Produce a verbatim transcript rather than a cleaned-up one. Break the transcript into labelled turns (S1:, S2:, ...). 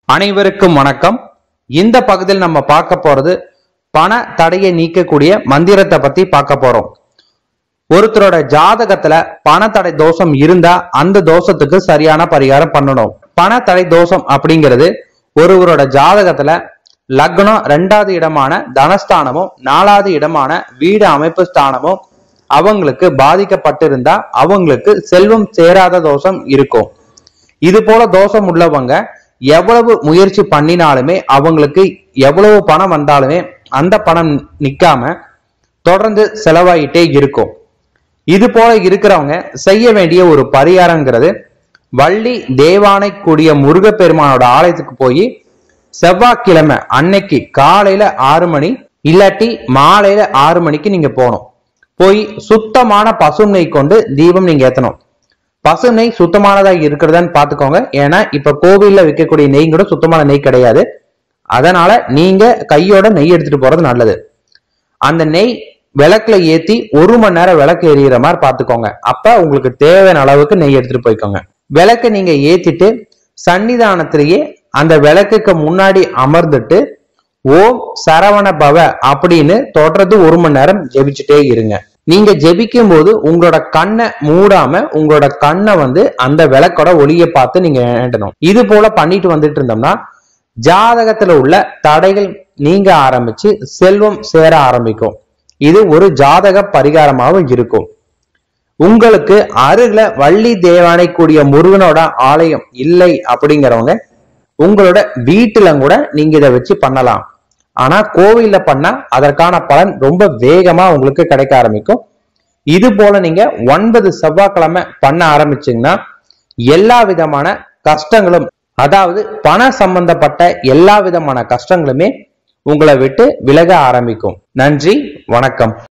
S1: அனைவருக்கும் வணக்கம். இந்த பகுதியில் நம்ம பார்க்க போறது பண தடையை நீக்கக்கூடிய மந்திரத்தை பத்தி பார்க்க போறோம். ஒருத்தரோட ஜாதகத்துல பண தடை தோஷம் இருந்தா அந்த தோஷத்துக்கு சரியான பரிகாரம் பண்ணணும். பண தடை தோஷம் அப்படிங்கிறது ஒருவரோட ஜாதகத்துல லக்னம் ரெண்டாவது இடமான தனஸ்தானமும் நாலாவது இடமான வீடு அமைப்பு ஸ்தானமும் அவங்களுக்கு பாதிக்கப்பட்டிருந்தா அவங்களுக்கு செல்வம் சேராத தோஷம் இருக்கும். இது போல தோஷம் உள்ளவங்க எவ்வளவு முயற்சி பண்ணினாலுமே அவங்களுக்கு எவ்வளவு பணம் வந்தாலுமே அந்த பணம் நிக்காம தொடர்ந்து செலவாயிட்டே இருக்கும். இது போல இருக்கிறவங்க செய்ய வேண்டிய ஒரு பரிகாரங்கிறது வள்ளி தேவானை கூடிய முருகப்பெருமானோட ஆலயத்துக்கு போய் செவ்வாய்க்கிழமை அன்னைக்கு காலையில ஆறு மணி இல்லாட்டி மாலையில ஆறு மணிக்கு நீங்க போகணும். போய் சுத்தமான பசு நெய் கொண்டு தீபம் நீங்க ஏத்தணும். பசு நெய் சுத்தமானதா இருக்கிறதான்னு பாத்துக்கோங்க. ஏன்னா இப்ப கோவில்ல விற்கக்கூடிய நெய் கூட சுத்தமான நெய் கிடையாது. அதனால நீங்க கையோட நெய் எடுத்துட்டு போறது நல்லது. அந்த நெய் விளக்குல ஏத்தி ஒரு மணி நேரம் விளக்கு எரியிற மாதிரி பாத்துக்கோங்க. அப்ப உங்களுக்கு தேவையான அளவுக்கு நெய் எடுத்துட்டு போய்க்கோங்க. விளக்கு நீங்க ஏத்திட்டு சன்னிதானத்திலேயே அந்த விளக்குக்கு முன்னாடி அமர்ந்துட்டு ஓம் சரவண பவ அப்படின்னு தொடர்ந்து ஒரு மணி நேரம் ஜெபிச்சுட்டே இருங்க. நீங்க ஜெபிக்கும் போது உங்களோட கண்ணை மூடாம உங்களோட கண்ணை வந்து அந்த விளக்கோட ஒளியை பார்த்து நீங்க வேண்டணும். இது போல பண்ணிட்டு வந்துட்டு இருந்தோம்னா ஜாதகத்துல உள்ள தடைகள் நீங்க ஆரம்பிச்சு செல்வம் சேர ஆரம்பிக்கும். இது ஒரு ஜாதக பரிகாரமாகவும் இருக்கும். உங்களுக்கு அருகில வள்ளி தேவானை கூடிய முருகனோட ஆலயம் இல்லை அப்படிங்கிறவங்க உங்களோட வீட்டுல கூட நீங்க இதை வச்சு பண்ணலாம். ஆனா கோவில்ல பண்ணா அதற்கான பலன் ரொம்ப வேகமா உங்களுக்கு கிடைக்க ஆரம்பிக்கும். இது போல நீங்க ஒன்பது செவ்வாய்க்கிழமை பண்ண ஆரம்பிச்சீங்கன்னா எல்லா விதமான கஷ்டங்களும், அதாவது பண சம்பந்தப்பட்ட எல்லா விதமான கஷ்டங்களுமே உங்களை விட்டு விலக ஆரம்பிக்கும். நன்றி, வணக்கம்.